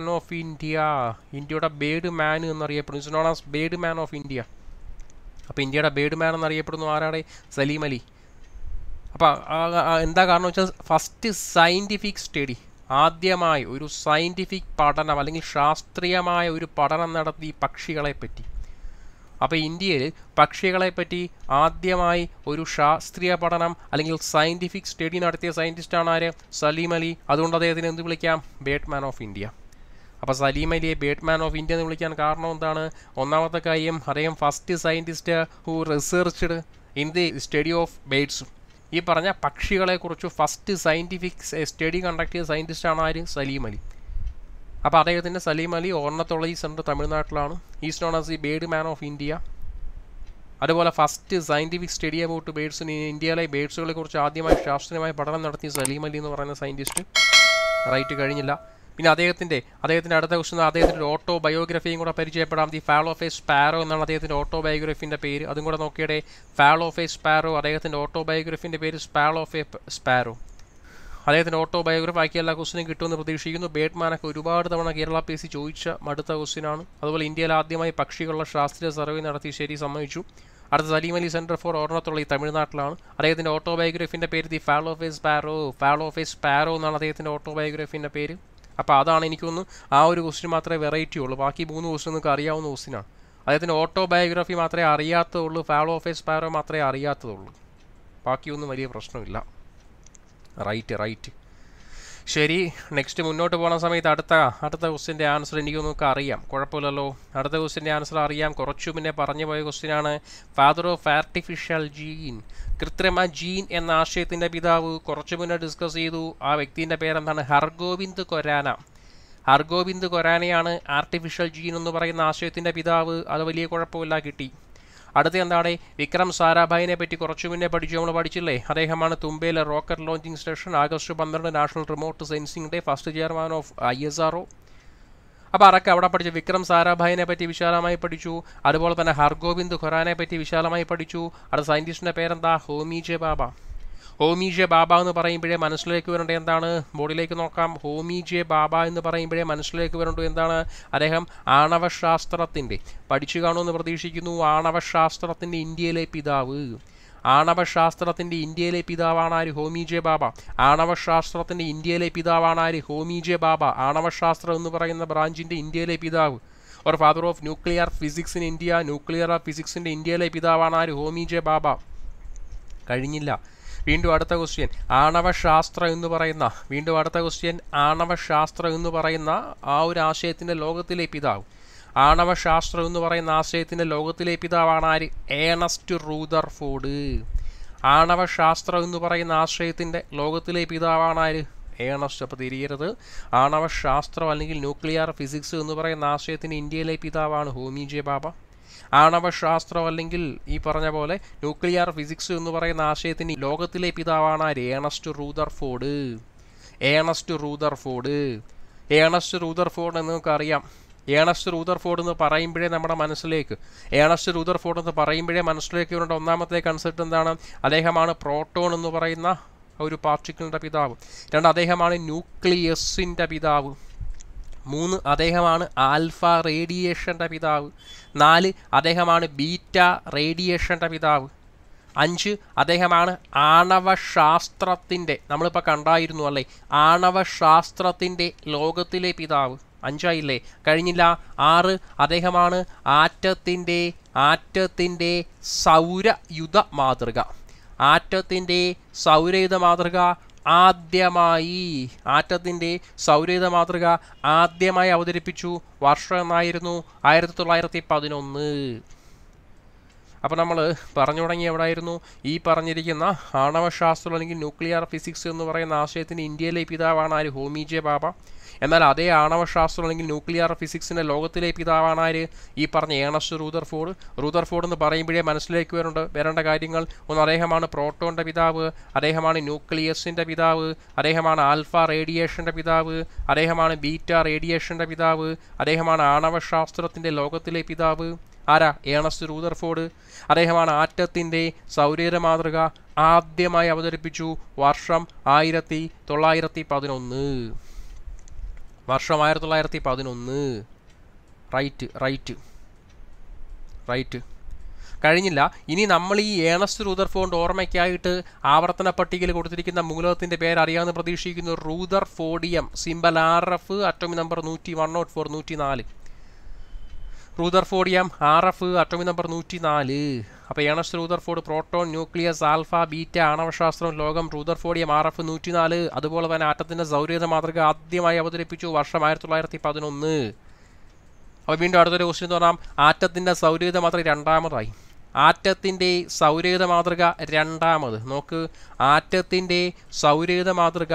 എന്നറിയപ്പെടുന്നു. Is known as bird man of India. അപ്പോൾ ഇന്ത്യയുടെ ബേർഡ് മാൻ എന്നറിയപ്പെടുന്നു ആരാടെ? സലീം അലി. അപ്പോൾ എന്താ കാരണം വെച്ചാൽ ഫസ്റ്റ് സയൻറ്റിഫിക് സ്റ്റഡി, ആദ്യമായി ഒരു സയൻറ്റിഫിക് പഠനം അല്ലെങ്കിൽ ശാസ്ത്രീയമായ ഒരു പഠനം നടത്തി പക്ഷികളെപ്പറ്റി. അപ്പോൾ ഇന്ത്യയിൽ പക്ഷികളെപ്പറ്റി ആദ്യമായി ഒരു ശാസ്ത്രീയ പഠനം അല്ലെങ്കിൽ സയൻറ്റിഫിക് സ്റ്റഡി നടത്തിയ സയൻറ്റിസ്റ്റാണ് ആര്? സലീം അലി. അതുകൊണ്ട് അദ്ദേഹത്തിന് എന്ത് വിളിക്കാം? Bird man of India. അപ്പോൾ സലീം അലിയെ ബേർഡ് മാൻ ഓഫ് ഇന്ത്യ എന്ന് വിളിക്കാൻ കാരണം എന്താണ്? ഒന്നാമത്തെ കാര്യം, അദ്ദേഹം first scientist who researched in the study of birds. ഈ പറഞ്ഞ പക്ഷികളെക്കുറിച്ച് ഫസ്റ്റ് സയൻറ്റിഫിക് സ്റ്റഡി കണ്ടക്ട് ചെയ്ത സയൻറ്റിസ്റ്റാണ് ആര്? സലീം അലി. അപ്പോൾ അദ്ദേഹത്തിൻ്റെ സലീം അലി ഓർണത്തോളജി സെൻറ്റർ തമിഴ്നാട്ടിലാണ്. Is known as the bird man of India. അതുപോലെ ഫസ്റ്റ് സയൻറ്റിഫിക് സ്റ്റഡി അബൌട്ട് ബേർഡ്സിന് ഇന്ത്യയിലെ ബേർഡ്സുകളെ കുറിച്ച് ആദ്യമായി ശാസ്ത്രീയമായ പഠനം നടത്തിയ സലീം അലി എന്ന് പറയുന്ന സയൻറ്റിസ്റ്റ്. റൈറ്റ്, കഴിഞ്ഞില്ല. പിന്നെ അദ്ദേഹത്തിൻ്റെ അടുത്ത ക്വസ്റ്റ്യൻ, അദ്ദേഹത്തിൻ്റെ ഓട്ടോ ബയോഗ്രഫിയും കൂടെ പരിചയപ്പെടാം. The fall of a sparrow എന്നാണ് അദ്ദേഹത്തിൻ്റെ ഓട്ടോ ബയോഗ്രഫിൻ്റെ പേര്. അതും കൂടെ നോക്കിയടെ. ഫാൾ ഓഫ് എ സ്പാരോ, അദ്ദേഹത്തിൻ്റെ ഓട്ടോ ബയോഗ്രഫിൻ്റെ പേര് ഫാൾ ഓഫ് എ സ്പാരോ. അദ്ദേഹത്തിൻ്റെ ഓട്ടോ ബയോഗ്രഫി ആക്കിയ എല്ലാ ക്വസ്റ്റിനും കിട്ടുമെന്ന് പ്രതീക്ഷിക്കുന്നു. ബേർഡ് മാനൊക്കെ ഒരുപാട് തവണ കേരള PSC ചോദിച്ച മടുത്ത ക്വസ്റ്റ്യനാണ്. അതുപോലെ ഇന്ത്യയിൽ ആദ്യമായി പക്ഷികളുടെ ശാസ്ത്രീയ സർവേ നടത്തി, ശരി, സമ്മതിച്ചു. അടുത്ത Salim Ali centre for ornithology തമിഴ്നാട്ടിലാണ്. അദ്ദേഹത്തിൻ്റെ ഓട്ടോ ബയോഗ്രഫിൻ്റെ പേര് the fall of a sparrow എന്നാണ് അദ്ദേഹത്തിൻ്റെ ഓട്ടോ ബയോഗ്രഫിൻ്റെ പേര്. അപ്പോൾ അതാണ് എനിക്കൊന്ന് ആ ഒരു ക്വസ്റ്റ്യൻ മാത്രമേ വെറൈറ്റി ഉള്ളൂ. ബാക്കി 3 ക്വസ്റ്റ്യൻ നിങ്ങൾക്ക് അറിയാവുന്ന ക്വസ്റ്റ്യനാണ്. അദ്ദേഹത്തിൻ്റെ ഓട്ടോ ബയോഗ്രഫി മാത്രമേ അറിയാത്തതുള്ളൂ, ഫാൾ ഓഫ് എ സ്പാരോ മാത്രമേ അറിയാത്തതുള്ളൂ. ബാക്കിയൊന്നും വലിയ പ്രശ്നമില്ല. റൈറ്റ്. ശരി, നെക്സ്റ്റ് മുന്നോട്ട് പോകുന്ന സമയത്ത് അടുത്ത ക്വസ്റ്റ്യൻ്റെ ആൻസർ എനിക്കൊന്നൊക്കെ അറിയാം, കുഴപ്പമില്ലല്ലോ. അടുത്ത ക്വസ്റ്റ്യൻ്റെ ആൻസർ അറിയാം. കുറച്ചു മുന്നേ പറഞ്ഞു പോയ ക്വസ്റ്റ്യനാണ്. ഫാദർ ഓഫ് ആർട്ടിഫിഷ്യൽ ജീൻ, കൃത്രിമ ജീൻ എന്ന ആശയത്തിൻ്റെ പിതാവ്. കുറച്ചു മുന്നേ ഡിസ്കസ് ചെയ്തു. ആ വ്യക്തിൻ്റെ പേരെന്താണ്? ഹർഗോവിന്ദ് ഖൊറാനയാണ് ആർട്ടിഫിഷ്യൽ ജീൻ എന്ന് പറയുന്ന ആശയത്തിൻ്റെ പിതാവ്. അത് വലിയ കുഴപ്പമില്ല, കിട്ടി. അടുത്ത എന്താണ്? വിക്രം സാരാഭായിനെ പറ്റി കുറച്ചു മുന്നേ നമ്മൾ പഠിച്ചില്ലേ? അദ്ദേഹമാണ് തുമ്പയിലെ rocket launching station August 12 national remote sensing day first chairman of ISRO. അപ്പോൾ അതൊക്കെ അവിടെ പഠിച്ചു. വിക്രം സാരാഭായിനെ പറ്റി വിശാലമായി പഠിച്ചു. അതുപോലെ തന്നെ ഹർഗോവിന്ദ് ഖൊറാനെ പറ്റി വിശാലമായി പഠിച്ചു. അടുത്ത സയൻറ്റിസ്റ്റിൻ്റെ പേരെന്താ? ഹോമി ജെ ബാബ എന്ന് പറയുമ്പോഴേ മനസ്സിലേക്ക് വരേണ്ടത് എന്താണ്? ബോർഡിലേക്ക് നോക്കാം. ഹോമി ജെ ബാബ എന്ന് പറയുമ്പോഴേ മനസ്സിലേക്ക് വരേണ്ടത് എന്താണ്? അദ്ദേഹം ആണവശാസ്ത്രത്തിൻ്റെ പഠിച്ചു കാണുമെന്ന് പ്രതീക്ഷിക്കുന്നു. ആണവശാസ്ത്രത്തിൻ്റെ ഇന്ത്യയിലെ പിതാവാണ് ആര്? ഹോമി ജെ ബാബ. ആണവശാസ്ത്രത്തിൻ്റെ ഇന്ത്യയിലെ പിതാവാണ് ആര്? ഹോമി ജെ ബാബ. ആണവശാസ്ത്രം എന്ന് പറയുന്ന ബ്രാഞ്ചിൻ്റെ ഇന്ത്യയിലെ പിതാവ്. ഒരു father of nuclear physics in India. Nuclear ഫിസിക്സിൻ്റെ ഇന്ത്യയിലെ പിതാവാണ് ആര്? ഹോമി ജെ ബാബ. കഴിഞ്ഞില്ല. വീണ്ടും അടുത്ത ക്വസ്റ്റ്യൻ, ആണവശാസ്ത്രം എന്ന് പറയുന്ന ആ ഒരു ആശയത്തിൻ്റെ ലോകത്തിലെ പിതാവ്. ആണവശാസ്ത്രം എന്ന് പറയുന്ന ആശയത്തിൻ്റെ ലോകത്തിലെ പിതാവാണ് ആര്? Ernest Rutherford. ആണവശാസ്ത്രം എന്ന് പറയുന്ന ആശയത്തിൻ്റെ ലോകത്തിലെ പിതാവാണ് ആര്? ഏണസ്റ്റ്. അപ്പോൾ തിരിയരുത്. ആണവശാസ്ത്രം അല്ലെങ്കിൽ ന്യൂക്ലിയർ ഫിസിക്സ് എന്ന് പറയുന്ന ആശയത്തിൻ്റെ ഇന്ത്യയിലെ പിതാവാണ് ഹോമി ജെ ബാബ. ആണവശാസ്ത്രം അല്ലെങ്കിൽ ഈ പറഞ്ഞ പോലെ ന്യൂക്ലിയർ ഫിസിക്സ് എന്ന് പറയുന്ന ആശയത്തിന് ലോകത്തിലെ പിതാവാണ് ആര്? Ernest Rutherford. ഏണസ്റ്റ് റൂദർഫോർഡ് എന്ന് നമുക്കറിയാം. ഏണസ്റ്റ് റൂദർഫോർഡ് എന്ന് പറയുമ്പോഴേ നമ്മുടെ മനസ്സിലേക്ക് വരുന്ന ഒന്നാമത്തെ കൺസെപ്റ്റ് എന്താണ്? അദ്ദേഹമാണ് പ്രോട്ടോൺ എന്ന് പറയുന്ന ഒരു പാർട്ടിക്കിളിൻ്റെ പിതാവ്. 2, അദ്ദേഹമാണ് ന്യൂക്ലിയസിൻ്റെ പിതാവ്. 3, അദ്ദേഹമാണ് ആൽഫ റേഡിയേഷൻ്റെ പിതാവ്. 4, അദ്ദേഹമാണ് ബീറ്റ റേഡിയേഷൻ്റെ പിതാവ്. 5, അദ്ദേഹമാണ് ആണവശാസ്ത്രത്തിൻ്റെ, നമ്മളിപ്പോൾ കണ്ടായിരുന്നു അല്ലേ, ആണവശാസ്ത്രത്തിൻ്റെ ലോകത്തിലെ പിതാവ്. 5 ആയില്ലേ? കഴിഞ്ഞില്ല. 6, അദ്ദേഹമാണ് ആറ്റത്തിൻ്റെ സൗരയുധ മാതൃക. ആറ്റത്തിൻ്റെ സൗരയുധ മാതൃക ആദ്യമായി അവതരിപ്പിച്ചു. വർഷം എന്നായിരുന്നു? 1911. അപ്പോൾ നമ്മൾ പറഞ്ഞു തുടങ്ങി എവിടെയായിരുന്നു? ഈ പറഞ്ഞിരിക്കുന്ന ആണവശാസ്ത്രം അല്ലെങ്കിൽ ന്യൂക്ലിയർ ഫിസിക്സ് എന്ന് പറയുന്ന ആശയത്തിന് ഇന്ത്യയിലെ പിതാവാണ് ആര്? ഹോമി ജെ ഭാഭ. എന്നാൽ അതേ ആണവശാസ്ത്രം അല്ലെങ്കിൽ ന്യൂക്ലിയർ ഫിസിക്സിൻ്റെ ലോകത്തിലെ പിതാവാണ് ആര്? ഈ പറഞ്ഞ ഏണസ്റ്റ് റൂദർഫോർഡ് എന്ന് പറയുമ്പോഴേ മനസ്സിലേക്ക് വരേണ്ട കാര്യങ്ങൾ ഒന്ന്, അദ്ദേഹമാണ് പ്രോട്ടോണിൻ്റെ പിതാവ്, അദ്ദേഹമാണ് ന്യൂക്ലിയസിൻ്റെ പിതാവ്, അദ്ദേഹമാണ് ആൽഫ റേഡിയേഷൻ്റെ പിതാവ്, അദ്ദേഹമാണ് ബീറ്റ റേഡിയേഷൻ്റെ പിതാവ്, അദ്ദേഹമാണ് ആണവശാസ്ത്രത്തിൻ്റെ ലോകത്തിലെ പിതാവ്. ആരാ? Ernest Rutherford. അദ്ദേഹമാണ് ആറ്റത്തിൻ്റെ സൗരയുധ മാതൃക ആദ്യമായി അവതരിപ്പിച്ചു. വർഷം 1911. വർഷം 1911. റൈറ്റ്. കഴിഞ്ഞില്ല. ഇനി നമ്മൾ ഈ ഏണസ്റ്റ് റൂദർഫോർഡ് ഓർമ്മയ്ക്കായിട്ട് ആവർത്തന പട്ടികയിൽ കൊടുത്തിരിക്കുന്ന മൂലകത്തിൻ്റെ പേര് അറിയാമെന്ന് പ്രതീക്ഷിക്കുന്നു. Rutherfordium. Symbol RF, atomic number 104, 104. Rutherfordium RF, atomic number 104. അപ്പോൾ Ernest Rutherford proton, nucleus, alpha, beta, ആണവശാസ്ത്രം, ലോകം, റൂദർഫോർഡിയം RF 104. അതുപോലെ തന്നെ ആറ്റത്തിൻ്റെ സൗരയുധ മാതൃക ആദ്യമായി അവതരിപ്പിച്ചു. വർഷം 1911. അപ്പോൾ വീണ്ടും അടുത്തൊരു ക്വസ്റ്റ്യൻ എന്ന് പറഞ്ഞാൽ ആറ്റത്തിൻ്റെ സൗരയുധ മാതൃക രണ്ടാമതായി. ആറ്റത്തിൻ്റെ സൗരയുധ മാതൃക രണ്ടാമത്. നോക്ക്, ആറ്റത്തിൻ്റെ സൗരയുധ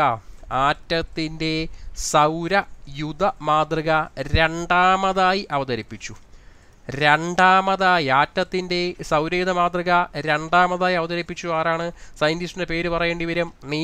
മാതൃക രണ്ടാമതായി അവതരിപ്പിച്ചു. ആറ്റത്തിൻ്റെ സൗരയുധ മാതൃക രണ്ടാമതായി അവതരിപ്പിച്ചു. ആരാണ്? സയൻറ്റിസ്റ്റിൻ്റെ പേര് പറയേണ്ടി വരും.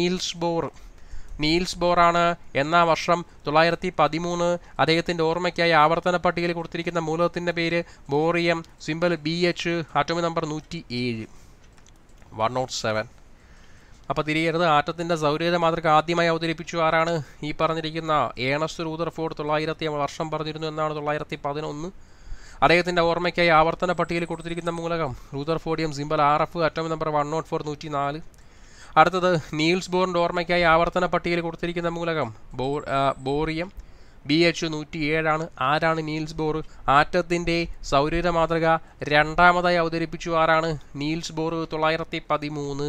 നീൽസ് ബോറാണ്. എന്നാ വർഷം? 1913. അദ്ദേഹത്തിൻ്റെ ഓർമ്മയ്ക്കായി ആവർത്തന പട്ടികയിൽ കൊടുത്തിരിക്കുന്ന മൂലകത്തിൻ്റെ പേര് bohrium, symbol BH, atomic number 107, 107. അപ്പോൾ തിരികരുത്. ആറ്റത്തിൻ്റെ സൗരയുധ മാതൃക ആദ്യമായി അവതരിപ്പിച്ചു. ആരാണ്? ഈ പറഞ്ഞിരിക്കുന്ന ഏണസ്റ്റ് റൂദർഫോർഡ്. 900 വർഷം പറഞ്ഞിരുന്നു എന്നാണ്, 1911. അദ്ദേഹത്തിൻ്റെ ഓർമ്മയ്ക്കായി ആവർത്തന പട്ടികയിൽ കൊടുത്തിരിക്കുന്ന മൂലകം rutherfordium, symbol RF, atomic number 104, 104. അടുത്തത് നീൽസ് ബോറിൻ്റെ ഓർമ്മയ്ക്കായി ആവർത്തന പട്ടികയിൽ കൊടുത്തിരിക്കുന്ന മൂലകം ബോറിയം, BH 107 ആണ്. ആരാണ് നീൽസ് ബോർ? ആറ്റത്തിൻ്റെ സൗരയുധ മാതൃക രണ്ടാമതായി അവതരിപ്പിച്ചു. ആരാണ്? Niels Bohr, 913.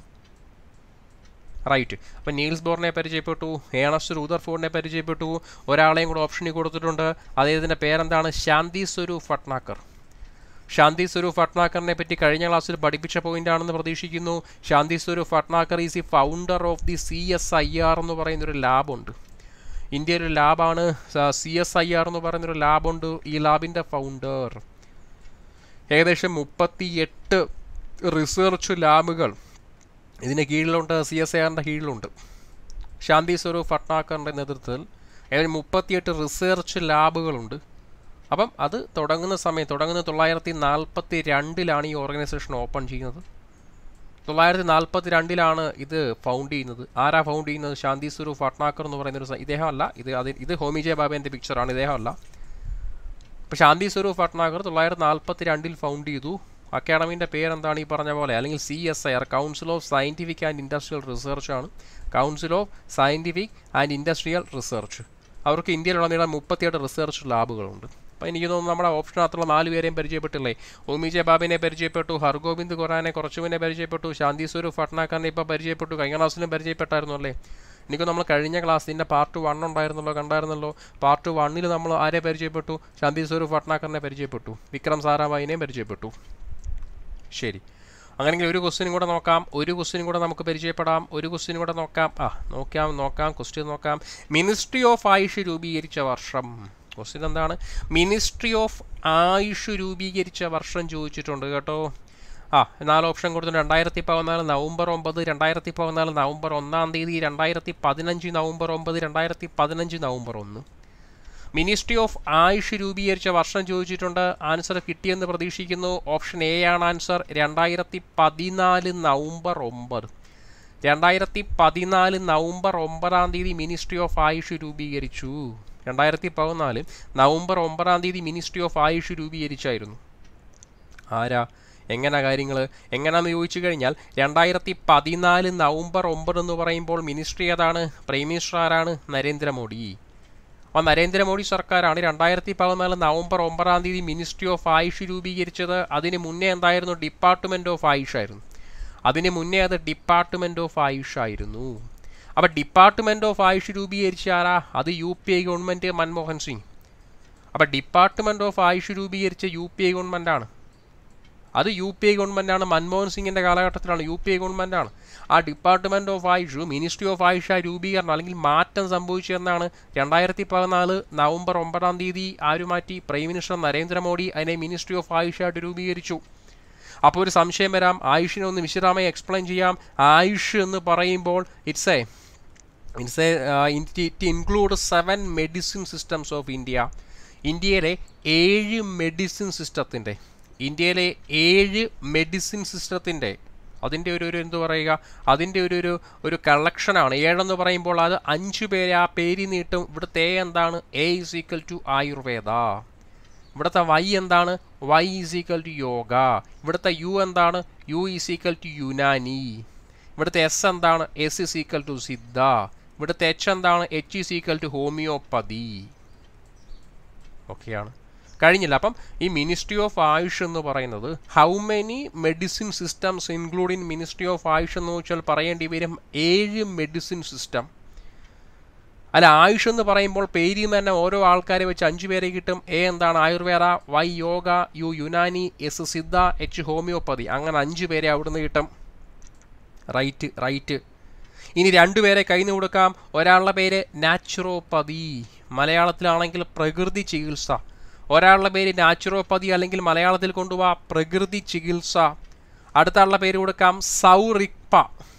റൈറ്റ്. അപ്പം നീൽസ് ബോറിനെ പരിചയപ്പെട്ടു, ഏണസ്റ്റ് റൂദർഫോർഡിനെ പരിചയപ്പെട്ടു. ഒരാളെയും കൂടെ ഓപ്ഷനിൽ കൊടുത്തിട്ടുണ്ട്. അദ്ദേഹത്തിൻ്റെ പേരെന്താണ്? ശാന്തി സ്വരൂപ് ഭട്നാഗർ. ശാന്തി സ്വരൂപ് ഭട്നാഗറിനെ പറ്റി കഴിഞ്ഞ ക്ലാസ്സിൽ പഠിപ്പിച്ച പോയിന്റ് ആണെന്ന് പ്രതീക്ഷിക്കുന്നു. Shanti Swarup Bhatnagar is the founder of the CSIR എന്ന് പറയുന്നൊരു ലാബുണ്ട്. ഇന്ത്യയിലൊരു ലാബാണ് CSIR എന്ന് പറയുന്നൊരു ലാബുണ്ട്. ഈ ലാബിൻ്റെ ഫൗണ്ടർ ഏകദേശം 38 റിസർച്ച് ലാബുകൾ ഇതിന് കീഴിലുണ്ട്. CSIRൻ്റെ കീഴിലുണ്ട്. ശാന്തി സ്വരൂപ് ഭട്നാഗറിൻ്റെ നേതൃത്വത്തിൽ ഏകദേശം 38 റിസർച്ച് ലാബുകളുണ്ട്. അപ്പം അത് തുടങ്ങുന്നത് 1942 ഈ ഓർഗനൈസേഷൻ ഓപ്പൺ ചെയ്യുന്നത്. 1942 ഇത് ഫൗണ്ട് ചെയ്യുന്നത്. ആരാ ഫൗണ്ട് ചെയ്യുന്നത്? ശാന്തി സ്വരൂപ് ഭട്നാഗർ എന്ന് പറയുന്നൊരു ഇദ്ദേഹമല്ല. ഇത് ഹോമി ജെ ഭാഭേൻ്റെ പിക്ചറാണ്, ഇദ്ദേഹമല്ല. അപ്പോൾ ശാന്തി സ്വരൂപ് ഭട്നാഗർ 1942 ഫൗണ്ട് ചെയ്തു. അക്കാഡമീൻ്റെ പേരെന്താണ്? ഈ പറഞ്ഞ പോലെ, അല്ലെങ്കിൽ CSIR, council of scientific and industrial research ആണ്. Council of scientific and industrial research. അവർക്ക് ഇന്ത്യയിലുടനീളം 38 റിസർച്ച് ലാബുകളുണ്ട്. അപ്പോൾ എനിക്ക് തോന്നുന്നു നമ്മുടെ ഓപ്ഷനകത്തുള്ള 4 പേരെയും പരിചയപ്പെട്ടില്ലേ? ഹോമി ജെ ഭാഭനെ പരിചയപ്പെട്ടു, ഹർഗോബിന്ദ് ഖൊറാനെ കുറച്ചുമുന്നേ പരിചയപ്പെട്ടു, ശാന്തി സ്വരൂപ് ഭട്നാഗറിനെ ഇപ്പോൾ പരിചയപ്പെട്ടു, കഴിഞ്ഞ ക്ലാസ്സിലും പരിചയപ്പെട്ടായിരുന്നു അല്ലേ? എനിക്ക് നമ്മൾ കഴിഞ്ഞ ക്ലാസ്സിൻ്റെ പാർട്ട് 1 കണ്ടായിരുന്നല്ലോ. പാർട്ട് 1 നമ്മൾ ആരെ പരിചയപ്പെട്ടു? ശാന്തി സ്വരൂപ് ഭട്നാഗറിനെ പരിചയപ്പെട്ടു, വിക്രം സാരാഭായിനെയും പരിചയപ്പെട്ടു. ശരി, അങ്ങനെയെങ്കിൽ ഒരു ക്വസ്റ്റ്യനും കൂടെ നോക്കാം. നമുക്ക് പരിചയപ്പെടാം. ക്വസ്റ്റ്യൻ നോക്കാം. മിനിസ്ട്രി ഓഫ് ആയുഷ് രൂപീകരിച്ച വർഷം. ക്വസ്റ്റ്യൻ എന്താണ്? മിനിസ്ട്രി ഓഫ് ആയുഷ് രൂപീകരിച്ച വർഷം ചോദിച്ചിട്ടുണ്ട് കേട്ടോ. 4 ഓപ്ഷൻ കൊടുത്തിട്ടുണ്ട്. 2014 നവംബർ 9, 2014 നവംബർ 1 തീയതി, 2015 November 9, 2015 November 1. Ministry of AYUSH രൂപീകരിച്ച വർഷം ചോദിച്ചിട്ടുണ്ട്. ആൻസർ കിട്ടിയെന്ന് പ്രതീക്ഷിക്കുന്നു. ഓപ്ഷൻ എ ആണ് ആൻസർ. 2014 നവംബർ 9. 2014 നവംബർ 9 തീയതി മിനിസ്ട്രി ഓഫ് ആയുഷ് രൂപീകരിച്ചു. 2014 നവംബർ 9 തീയതി മിനിസ്ട്രി ഓഫ് ആയുഷ് രൂപീകരിച്ചായിരുന്നു. ആരാ? എങ്ങനെ കാര്യങ്ങൾ എങ്ങനെയാണെന്ന് ചോദിച്ചു കഴിഞ്ഞാൽ 2014 നവംബർ 9 എന്ന് പറയുമ്പോൾ മിനിസ്ട്രി ഏതാണ്? പ്രൈം മിനിസ്റ്റർ ആരാണ്? നരേന്ദ്രമോദി. അപ്പോൾ നരേന്ദ്രമോദി സർക്കാരാണ് 2014 നവംബർ 9 തീയതി മിനിസ്ട്രി ഓഫ് ആയുഷ് രൂപീകരിച്ചത്. അതിന് മുന്നേ എന്തായിരുന്നു? ഡിപ്പാർട്ട്മെൻറ്റ് ഓഫ് ആയുഷ് ആയിരുന്നു. അതിന് മുന്നേ അത് ഡിപ്പാർട്ട്മെൻറ്റ് ഓഫ് ആയുഷ് ആയിരുന്നു. അപ്പോൾ ഡിപ്പാർട്ട്മെൻറ്റ് ഓഫ് ആയുഷ് രൂപീകരിച്ച ആരാ? അത് UPA ഗവൺമെൻറ്, മൻമോഹൻ സിംഗ്. അപ്പോൾ ഡിപ്പാർട്ട്മെൻറ്റ് ഓഫ് ആയുഷ് രൂപീകരിച്ച UPA ഗവൺമെൻറ്റാണ്. അത് UPA ഗവൺമെൻറ്റാണ്. മൻമോഹൻ സിംഗിൻ്റെ കാലഘട്ടത്തിലാണ്. UPA ഗവൺമെൻറ്റാണ്. ആ department of AYUSH, ministry of AYUSH രൂപീകരണം അല്ലെങ്കിൽ മാറ്റം സംഭവിച്ചതെന്നാണ് 2014 നവംബർ 9 തീയതി ആര് മാറ്റി? പ്രൈം മിനിസ്റ്റർ നരേന്ദ്രമോദി അതിനെ മിനിസ്ട്രി ഓഫ് ആയുഷായിട്ട് രൂപീകരിച്ചു. അപ്പോൾ ഒരു സംശയം വരാം. ആയുഷിനെ ഒന്ന് വിശദമായി എക്സ്പ്ലെയിൻ ചെയ്യാം. ആയുഷ് എന്ന് പറയുമ്പോൾ it include 7 medicine systems of India. ഇന്ത്യയിലെ 7 മെഡിസിൻ സിസ്റ്റത്തിൻ്റെ അതിൻ്റെ ഒരു എന്ത് പറയുക, അതിൻ്റെ ഒരു കളക്ഷനാണ്. 7 എന്ന് പറയുമ്പോൾ അത് 5 പേര് ആ പേര് നീട്ടും. ഇവിടുത്തെ എ എന്താണ്? A = ആയുർവേദ. ഇവിടുത്തെ Y എന്താണ്? Y = യോഗ. ഇവിടുത്തെ U എന്താണ്? U = യുനാനി. ഇവിടുത്തെ S എന്താണ്? S = സിദ്ധ. ഇവിടുത്തെ H എന്താണ്? H = homeopathy. ഓക്കെയാണ്. കഴിഞ്ഞില്ല. അപ്പം ഈ മിനിസ്ട്രി ഓഫ് ആയുഷ് എന്ന് പറയുന്നത് how many medicine systems include in ministry of AYUSH എന്ന് വെച്ചാൽ പറയേണ്ടി വരും 7 മെഡിസിൻ സിസ്റ്റം. അല്ല, ആയുഷ് എന്ന് പറയുമ്പോൾ പേരിൽ നിന്ന് തന്നെ ഓരോ ആൾക്കാരെ വെച്ച് 5 പേരെ കിട്ടും. A എന്താണ്? Ayurveda, Y yoga, U Unani, S Siddha, H homeopathy. അങ്ങനെ 5 പേരെ അവിടുന്ന് കിട്ടും. റൈറ്റ്. ഇനി 2 പേരെ കയ്യിൽ നിന്ന് കൊടുക്കാം. ഒരാളുടെ പേര് നാച്ചുറോപ്പതി, മലയാളത്തിലാണെങ്കിൽ പ്രകൃതി ചികിത്സ. ഒരാളുടെ പേര് നാച്ചുറോപ്പതി അല്ലെങ്കിൽ മലയാളത്തിൽ കൊണ്ടുപോവാ പ്രകൃതി ചികിത്സ. അടുത്ത ആളുടെ പേര് കൊടുക്കാം സൗറിക്പ,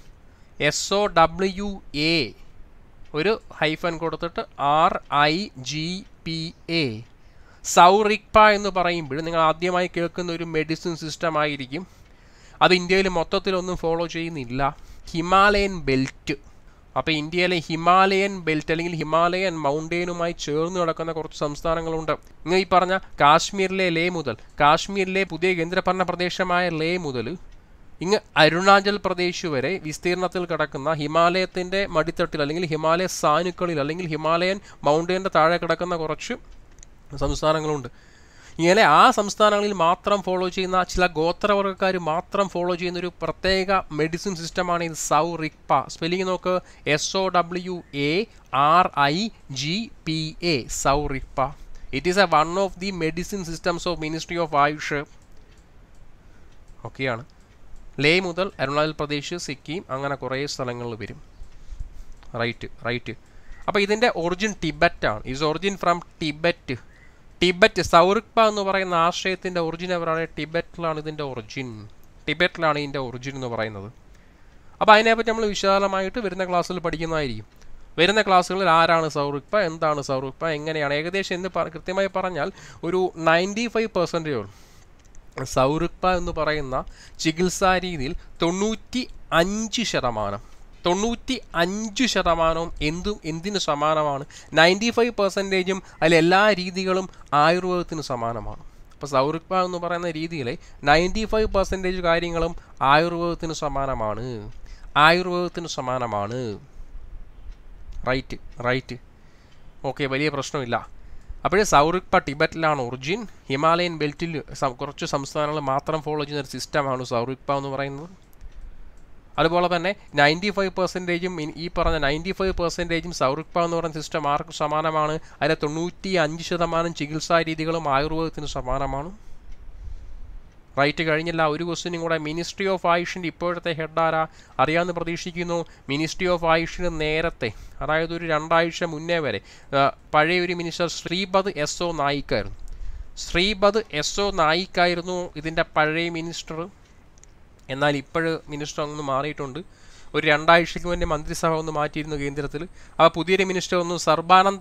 SOWA, ഒരു ഹൈഫൻ കൊടുത്തിട്ട് RIGPA. സൗറിക്പ എന്ന് പറയുമ്പോൾ നിങ്ങൾ ആദ്യമായി കേൾക്കുന്ന ഒരു മെഡിസിൻ സിസ്റ്റം ആയിരിക്കും. അത് ഇന്ത്യയിൽ മൊത്തത്തിലൊന്നും ഫോളോ ചെയ്യുന്നില്ല. ഹിമാലയൻ ബെൽറ്റ്. അപ്പോൾ ഇന്ത്യയിലെ ഹിമാലയൻ ബെൽറ്റ് അല്ലെങ്കിൽ ഹിമാലയൻ മൗണ്ടെയിനുമായി ചേർന്ന് കിടക്കുന്ന കുറച്ച് സംസ്ഥാനങ്ങളുണ്ട്. നിങ്ങൾ ഈ പറഞ്ഞ കാശ്മീരിലെ ലേ മുതൽ, കാശ്മീരിലെ പുതിയ കേന്ദ്രഭരണ പ്രദേശമായ ലേ മുതൽ ഇങ്ങ് അരുണാചൽ പ്രദേശ് വരെ വിസ്തീർണത്തിൽ കിടക്കുന്ന ഹിമാലയത്തിൻ്റെ മടിത്തട്ടിൽ അല്ലെങ്കിൽ ഹിമാലയ സാനുക്കളിൽ അല്ലെങ്കിൽ ഹിമാലയൻ മൗണ്ടെയിൻ്റെ താഴെ കിടക്കുന്ന കുറച്ച് സംസ്ഥാനങ്ങളുണ്ട്. ഇങ്ങനെ ആ സംസ്ഥാനങ്ങളിൽ മാത്രം ഫോളോ ചെയ്യുന്ന ചില ഗോത്രവർഗ്ഗക്കാർ മാത്രം ഫോളോ ചെയ്യുന്ന ഒരു പ്രത്യേക മെഡിസിൻ സിസ്റ്റമാണ് ഇത് സൗറിക്പ. സ്പെല്ലിംഗ് നോക്ക്, SOWARIGPA, Sowarigpa. It is one of the medicine systems of ministry of AYUSH. ഓക്കെയാണ്. ലേ മുതൽ അരുണാചൽ പ്രദേശ്, സിക്കിം, അങ്ങനെ കുറേ സ്ഥലങ്ങളിൽ വരും. റൈറ്റ്. അപ്പോൾ ഇതിൻ്റെ ഒറിജിൻ ടിബറ്റാണ്. Is origin from Tibet. Sowarigpa എന്ന് പറയുന്ന ആശയത്തിൻ്റെ ഒറിജിൻ എവിടെയാണ്? ടിബറ്റിലാണ് ഇതിൻ്റെ ഒറിജിൻ. എന്ന് പറയുന്നത്. അപ്പോൾ അതിനെപ്പറ്റി നമ്മൾ വിശാലമായിട്ട് വരുന്ന ക്ലാസ്സിൽ പഠിക്കുന്നതായിരിക്കും. വരുന്ന ക്ലാസ്സുകളിൽ ആരാണ് സൗറിക്പ, എന്താണ് സൗറിക്പ, എങ്ങനെയാണ് ഏകദേശം എന്ന് കൃത്യമായി പറഞ്ഞാൽ ഒരു 95% സൗറിക്പ എന്ന് പറയുന്ന ചികിത്സാ രീതിയിൽ 95% എന്തിന് സമാനമാണ്? 95%ഉം അതിലെല്ലാ രീതികളും ആയുർവേദത്തിന് സമാനമാണ്. അപ്പോൾ സൗറിക്പ എന്ന് പറയുന്ന രീതിയിലെ 95% കാര്യങ്ങളും ആയുർവേദത്തിന് സമാനമാണ്. റൈറ്റ്. ഓക്കെ, വലിയ പ്രശ്നമില്ല. അപ്പോൾ സൗറിക്പ ടിബറ്റിലാണ് ഒറിജിൻ. ഹിമാലയൻ ബെൽറ്റിൽ കുറച്ച് സംസ്ഥാനങ്ങൾ മാത്രം ഫോളോ ചെയ്യുന്ന ഒരു സിസ്റ്റമാണ് സൗറിക്പ എന്ന് പറയുന്നത്. അതുപോലെ തന്നെ 95%ഉം ഈ പറഞ്ഞ 95%ഉം സൗറിക്പ എന്ന് പറയുന്ന സിസ്റ്റം ആർക്ക് സമാനമാണ്? അതിലെ 95% ചികിത്സാ രീതികളും ആയുർവേദത്തിന് സമാനമാണ്. റൈറ്റ് കഴിഞ്ഞില്ല. ഒരു ക്വസ്റ്റ്യനും കൂടെ. മിനിസ്ട്രി ഓഫ് ആയുഷിൻ്റെ ഇപ്പോഴത്തെ ഹെഡ് ആരാ അറിയാമെന്ന് പ്രതീക്ഷിക്കുന്നു. മിനിസ്ട്രി ഓഫ് ആയുഷിന് നേരത്തെ, അതായത് ഒരു 2 ആഴ്ച മുന്നേ വരെ പഴയ ഒരു മിനിസ്റ്റർ ശ്രീപദ് SO നായിക്കായിരുന്നു. ശ്രീപദ് SO നായിക്കായിരുന്നു ഇതിൻ്റെ പഴയ മിനിസ്റ്റർ. എന്നാൽ ഇപ്പോഴ് മിനിസ്റ്റർ ഒന്ന് മാറിയിട്ടുണ്ട്. ഒരു 2 ആഴ്ചയ്ക്ക് മുന്നേ മന്ത്രിസഭ ഒന്ന് മാറ്റിയിരുന്നു കേന്ദ്രത്തിൽ. അപ്പോൾ പുതിയൊരു മിനിസ്റ്റർ ഒന്ന് സർബാനന്ദ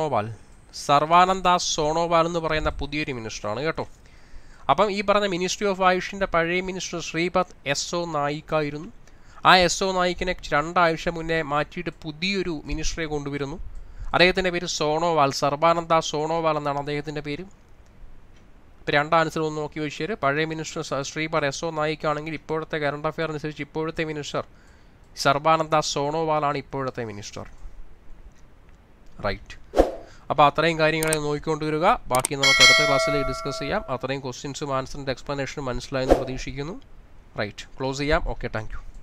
സോണോവാൾ എന്ന് പറയുന്ന പുതിയൊരു മിനിസ്റ്ററാണ് കേട്ടോ. അപ്പം ഈ പറഞ്ഞ മിനിസ്ട്രി ഓഫ് ആയുഷിൻ്റെ പഴയ മിനിസ്റ്റർ ശ്രീപദ് SO നായിക്കായിരുന്നു. ആ SO നായിക്കിനെ 2 ആഴ്ച മുന്നേ മാറ്റിയിട്ട് പുതിയൊരു മിനിസ്റ്ററെ കൊണ്ടുവരുന്നു. അദ്ദേഹത്തിൻ്റെ പേര് സോണോവാൾ, സർബാനന്ദ സോണോവാൾ എന്നാണ് അദ്ദേഹത്തിൻ്റെ പേര്. ഇപ്പോൾ 2 ആൻസർ ഒന്ന് നോക്കി വെച്ചാൽ പഴയ മിനിസ്റ്റർ ശ്രീപദ് SO നായിക്കാണെങ്കിൽ ഇപ്പോഴത്തെ കറണ്ട് അഫെയർ അനുസരിച്ച് ഇപ്പോഴത്തെ മിനിസ്റ്റർ സർബാനന്ദ സോണോവാളാണ് ഇപ്പോഴത്തെ മിനിസ്റ്റർ. റൈറ്റ്. അപ്പോൾ അത്രയും കാര്യങ്ങളെ നോക്കിക്കൊണ്ടുവരിക. ബാക്കി നമുക്ക് അടുത്ത ക്ലാസ്സിൽ ഡിസ്കസ് ചെയ്യാം. അത്രയും ക്വസ്റ്റ്യൻസും ആൻസറിൻ്റെ എക്സ്പ്ലനേഷനും മനസ്സിലായെന്ന് പ്രതീക്ഷിക്കുന്നു. റൈറ്റ്. ക്ലോസ് ചെയ്യാം. Okay, thank U.